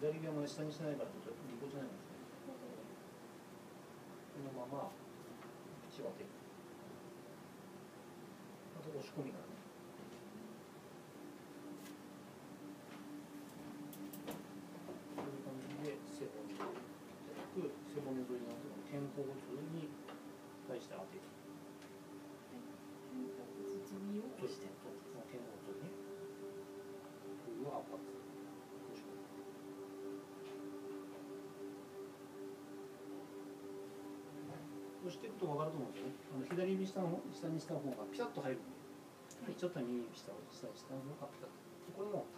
左手をまで下にしてないからちょっとぎこちないんですね。このまま口を当てる。あと押し込みがね。こういう感じで背骨をいただく、背骨沿いの肩甲骨に対して当てる。 肩甲骨沿いを押して。 肩甲骨にこういう圧迫。押していくと分かると思うんですよね。左指下にした方がピタッと入るんで、はい、ちょっと右指下を下にした方がピタッと。これも